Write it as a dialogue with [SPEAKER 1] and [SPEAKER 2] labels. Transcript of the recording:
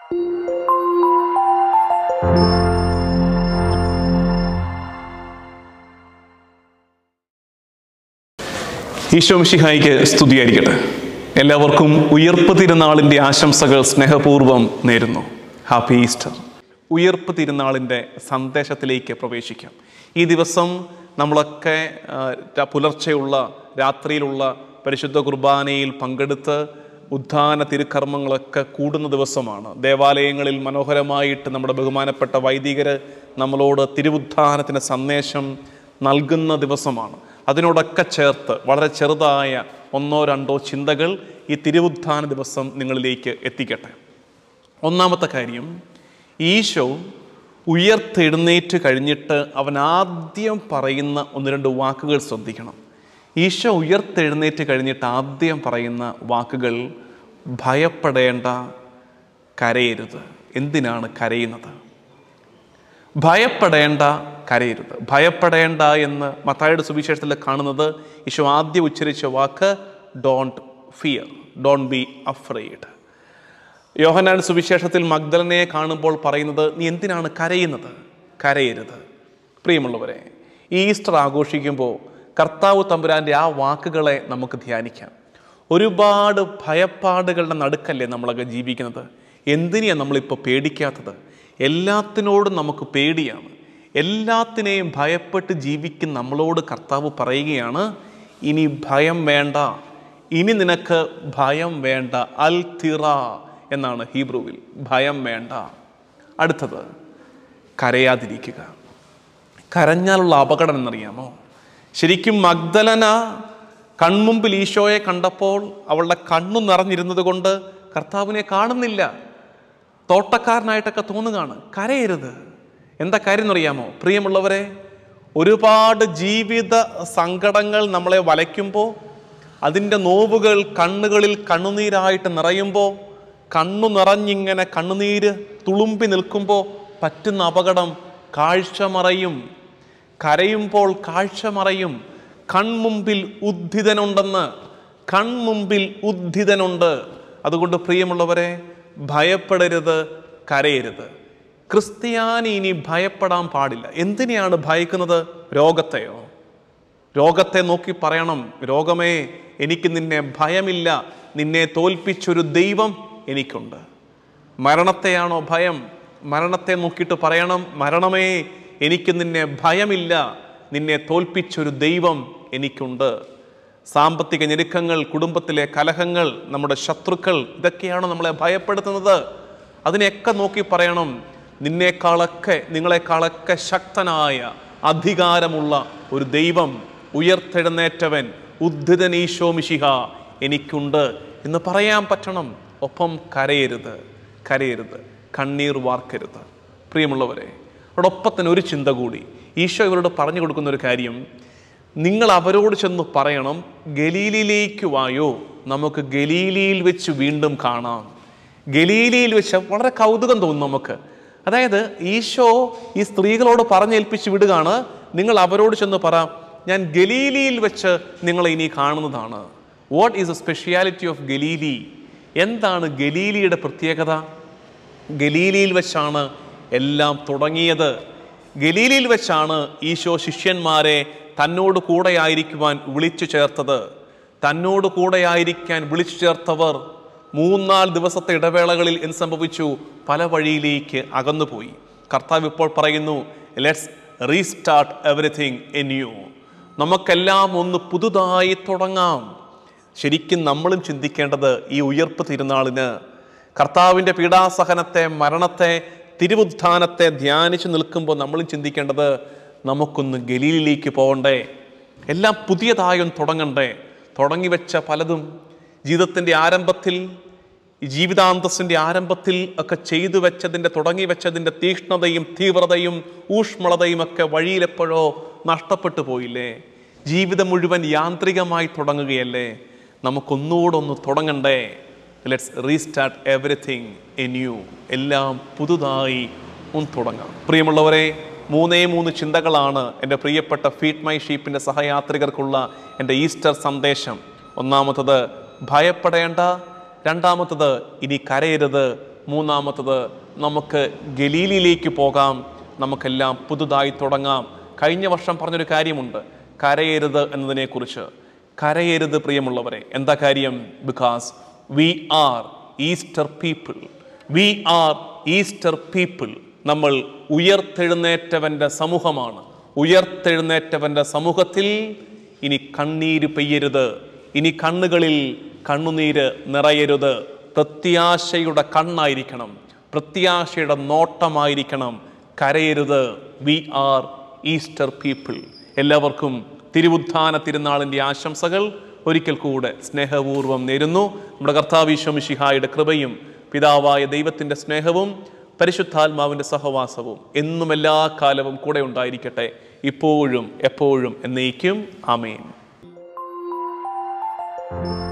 [SPEAKER 1] ഈശോ മിശിഹായിക്ക് സ്തുതിയായിരിക്കട്ടെ. എല്ലാവർക്കും ഉയർപ്പ് തിരുനാളിൻ്റെ ആശംസകൾ സ്നേഹപൂർവ്വം നേരുന്നു. Happy Easter. ഉയർപ്പ് തിരുനാളിൻ്റെ സന്ദേശത്തിലേക്ക് പ്രവേശിക്കാം. ഈ ദിവസം നമ്മളൊക്കെ പുലർച്ചെയുള്ള രാത്രിയിലുള്ള പരിശുദ്ധ കുർബാനയിൽ പങ്കെടുത്ത് ഉദ്ധാന തിരുക്കർമ്മങ്ങളൊക്കെ കൂടുന്ന ദിവസമാണ്. ദേവാലയങ്ങളിൽ മനോഹരമായിട്ട് നമ്മുടെ ബഹുമാനപ്പെട്ട വൈദികർ നമ്മളോട് തിരുവുദ്ധാനത്തിൻ്റെ സന്ദേശം നൽകുന്ന ദിവസമാണ്. അതിനോടൊക്കെ ചേർത്ത് വളരെ ചെറുതായ 1-2 ചിന്തകൾ ഈ തിരുവുദ്ധാന ദിവസം നിങ്ങളിലേക്ക് എത്തിക്കട്ടെ. ഒന്നാമത്തെ കാര്യം, ഈശോ ഉയർത്തെഴുന്നേറ്റ് കഴിഞ്ഞിട്ട് അവൻ ആദ്യം പറയുന്ന 1-2 വാക്കുകൾ ശ്രദ്ധിക്കണം. ഈശോ ഉയർത്തെഴുന്നേറ്റ് കഴിഞ്ഞിട്ട് ആദ്യം പറയുന്ന വാക്കുകൾ, ഭയപ്പെടേണ്ട, കരയരുത്. എന്തിനാണ് കരയുന്നത്? ഭയപ്പെടേണ്ട, കരയരുത്. ഭയപ്പെടേണ്ട എന്ന് മത്തായിയുടെ സുവിശേഷത്തിൽ കാണുന്നത് ഈശോ ആദ്യം ഉച്ചരിച്ച വാക്ക് don't fear, don't be afraid. Yohannan സുവിശേഷത്തിൽ മഗ്ദലനയെ കാണുമ്പോൾ പറയുന്നത്, നീ എന്തിനാണ് കരയുന്നത്? കരയരുത്. പ്രിയമുള്ളവരെ, ഈസ്റ്റർ ആഘോഷിക്കുമ്പോൾ കർത്താവ് തമ്പുരാൻ്റെ ആ വാക്കുകളെ നമുക്ക് ധ്യാനിക്കാം. ഒരുപാട് ഭയപ്പാടുകളുടെ നടുക്കല്ലേ നമ്മളൊക്കെ ജീവിക്കുന്നത്. എന്തിനെയാണ് നമ്മളിപ്പോൾ പേടിക്കാത്തത്? എല്ലാത്തിനോടും നമുക്ക് പേടിയാണ്. എല്ലാത്തിനെയും ഭയപ്പെട്ട് ജീവിക്കുന്ന നമ്മളോട് കർത്താവ് പറയുകയാണ്, ഇനി ഭയം വേണ്ട, ഇനി നിനക്ക് ഭയം വേണ്ട. അൽ തിറ എന്നാണ് ഹീബ്രുവിൽ, ഭയം വേണ്ട. അടുത്തത്, കരയാതിരിക്കുക. കരഞ്ഞാലുള്ള അപകടം എന്നറിയാമോ? ശരിക്കും മഗ്ദലന കൺമുമ്പിൽ ഈശോയെ കണ്ടപ്പോൾ അവളുടെ കണ്ണു നിറഞ്ഞിരുന്നത് കൊണ്ട് കർത്താവിനെ കാണുന്നില്ല. തോട്ടക്കാരനായിട്ടൊക്കെ തോന്നുകയാണ്. കരയരുത്. എന്താ കാര്യം എന്നറിയാമോ? പ്രിയമുള്ളവരെ, ഒരുപാട് ജീവിത സങ്കടങ്ങൾ നമ്മളെ വലയ്ക്കുമ്പോൾ, അതിൻ്റെ നോവുകൾ കണ്ണുകളിൽ കണ്ണുനീരായിട്ട് നിറയുമ്പോൾ, കണ്ണു നിറഞ്ഞിങ്ങനെ കണ്ണുനീര് തുളുമ്പി നിൽക്കുമ്പോൾ പറ്റുന്ന അപകടം, കാഴ്ച മറയും. കരയുമ്പോൾ കാഴ്ച മറയും. കൺമുമ്പിൽ ഉദ്ധിതനുണ്ടെന്ന്, കൺമുമ്പിൽ ഉദ്ധിതനുണ്ട്. അതുകൊണ്ട് പ്രിയമുള്ളവരെ, ഭയപ്പെടരുത്, കരയരുത്. ക്രിസ്ത്യാനി ഇനി ഭയപ്പെടാൻ പാടില്ല. എന്തിനെയാണ് ഭയക്കുന്നത്? രോഗത്തെയോ? രോഗത്തെ നോക്കി പറയണം, രോഗമേ, എനിക്ക് നിന്നെ ഭയമില്ല, നിന്നെ തോൽപ്പിച്ചൊരു ദൈവം എനിക്കുണ്ട്. മരണത്തെയാണോ ഭയം? മരണത്തെ നോക്കിയിട്ട് പറയണം, മരണമേ, എനിക്ക് നിന്നെ ഭയമില്ല, നിന്നെ തോൽപ്പിച്ചൊരു ദൈവം എനിക്കുണ്ട്. സാമ്പത്തിക ഞെരുക്കങ്ങൾ, കുടുംബത്തിലെ കലഹങ്ങൾ, നമ്മുടെ ശത്രുക്കൾ, ഇതൊക്കെയാണ് നമ്മളെ ഭയപ്പെടുത്തുന്നത്. അതിനെയൊക്കെ നോക്കി പറയണം, നിങ്ങളെക്കാളൊക്കെ ശക്തനായ അധികാരമുള്ള ഒരു ദൈവം, ഉയർത്തെഴുന്നേറ്റവൻ, ഉദ്ധിതൻ ഈശോ മിശിഹ എനിക്കുണ്ട് എന്ന് പറയാൻ പറ്റണം. ഒപ്പം കരയരുത്, കരയരുത്, കണ്ണീർ വാർക്കരുത്. പ്രിയമുള്ളവരെ, അതോടൊപ്പം തന്നെ ഒരു ചിന്ത കൂടി. ഈശോ ഇവരോട് പറഞ്ഞു കൊടുക്കുന്ന ഒരു കാര്യം, നിങ്ങൾ അവരോട് ചെന്ന് പറയണം, ഗലീലിയിലേക്ക് വായോ, നമുക്ക് ഗലീലിയിൽ വെച്ച് വീണ്ടും കാണാം. ഗലീലിയിൽ വെച്ച് വളരെ കൗതുകം തോന്നും നമുക്ക്. അതായത് ഈശോ ഈ സ്ത്രീകളോട് പറഞ്ഞേൽപ്പിച്ച് വിടുകയാണ്, നിങ്ങൾ അവരോട് ചെന്ന് പറ, ഞാൻ ഗലീലിയിൽ വെച്ച് നിങ്ങളെ ഇനി കാണുന്നതാണ്. What is the speciality of Galilee? എന്താണ് ഗലീലിയുടെ പ്രത്യേകത? ഗലീലിയിൽ വെച്ചാണ് എല്ലാം തുടങ്ങിയത്. ഗലീലിയിൽ വെച്ചാണ് ഈശോ ശിഷ്യന്മാരെ തന്നോട് കൂടെയായിരിക്കുവാൻ വിളിച്ചു ചേർത്തത്. തന്നോട് കൂടെയായിരിക്കാൻ വിളിച്ചു ചേർത്തവർ 3-4 ദിവസത്തെ ഇടവേളകളിൽ എന്ത് സംഭവിച്ചു? പല വഴിയിലേക്ക് അകന്നുപോയി. കർത്താവ് ഇപ്പോൾ പറയുന്നു, let's restart everything in you. നമുക്കെല്ലാം ഒന്ന് പുതുതായി തുടങ്ങാം. ശരിക്കും നമ്മളും ചിന്തിക്കേണ്ടത്, ഈ ഉയർപ്പ് തിരുനാളിന് കർത്താവിൻ്റെ പീഡാസഹനത്തെ, മരണത്തെ, തിരുവുദ്ധാനത്തെ ധ്യാനിച്ചു നിൽക്കുമ്പോൾ നമ്മളും ചിന്തിക്കേണ്ടത്, നമുക്കൊന്ന് ഗലീലിലേക്ക് പോകണ്ടേ? എല്ലാം പുതിയതായും തുടങ്ങണ്ടേ? തുടങ്ങിവെച്ച പലതും ജീവിതത്തിൻ്റെ ആരംഭത്തിൽ, ജീവിതാന്തസ്സിൻ്റെ ആരംഭത്തിൽ ഒക്കെ ചെയ്തു വെച്ചതിൻ്റെ, തുടങ്ങി വെച്ചതിൻ്റെ തീക്ഷ്ണതയും തീവ്രതയും ഊഷ്മളതയും ഒക്കെ വഴിയിലെപ്പോഴോ നഷ്ടപ്പെട്ടു പോയില്ലേ? ജീവിതം മുഴുവൻ യാന്ത്രികമായി തുടങ്ങുകയല്ലേ? നമുക്കൊന്നുകൂടെ ഒന്ന് തുടങ്ങണ്ടേ? Let's restart everything in you. എല്ലാം പുതുതായി ഒന്ന് തുടങ്ങാം. പ്രിയമുള്ളവരെ, 3 ചിന്തകളാണ് എൻ്റെ പ്രിയപ്പെട്ട ഫീഡ് മൈ ഷീപ്പിൻ്റെ സഹയാത്രികർക്കുള്ള എൻ്റെ ഈസ്റ്റർ സന്ദേശം. ഒന്നാമത്തത്, ഭയപ്പെടേണ്ട. രണ്ടാമത്തത്, ഇനി കരയരുത്. മൂന്നാമത്തത്, നമുക്ക് ഗലീലിയിലേക്ക് പോകാം, നമുക്കെല്ലാം പുതുതായി തുടങ്ങാം. കഴിഞ്ഞ വർഷം പറഞ്ഞൊരു കാര്യമുണ്ട്, കരയരുത് എന്നതിനെക്കുറിച്ച്. കരയരുത് പ്രിയമുള്ളവരെ. എന്താ കാര്യം? Because we are Easter people. We are Easter people. നമ്മൾ ഉയർത്തെഴുന്നേറ്റവൻ്റെ സമൂഹമാണ്. ഉയർത്തെഴുന്നേറ്റവൻ്റെ സമൂഹത്തിൽ ഇനി കണ്ണീര് പെയ്യരുത്, ഇനി കണ്ണുകളിൽ കണ്ണുനീര് നിറയരുത്. പ്രത്യാശയുടെ കണ്ണായിരിക്കണം, പ്രത്യാശയുടെ നോട്ടമായിരിക്കണം. കരയരുത്. We are Easter people. എല്ലാവർക്കും തിരുവുത്ഥാന തിരുനാളിൻ്റെ ആശംസകൾ ഒരിക്കൽ കൂടെ സ്നേഹപൂർവ്വം നേരുന്നു. നമ്മുടെ കർത്താവ് ഈശോ മിശിഹായുടെ കൃപയും പിതാവായ ദൈവത്തിൻ്റെ സ്നേഹവും പരിശുദ്ധാത്മാവിൻ്റെ സഹവാസവും എന്നും എല്ലാ കാലവും കൂടെ ഉണ്ടായിരിക്കട്ടെ, ഇപ്പോഴും എപ്പോഴും എന്നേക്കും. ആമേൻ.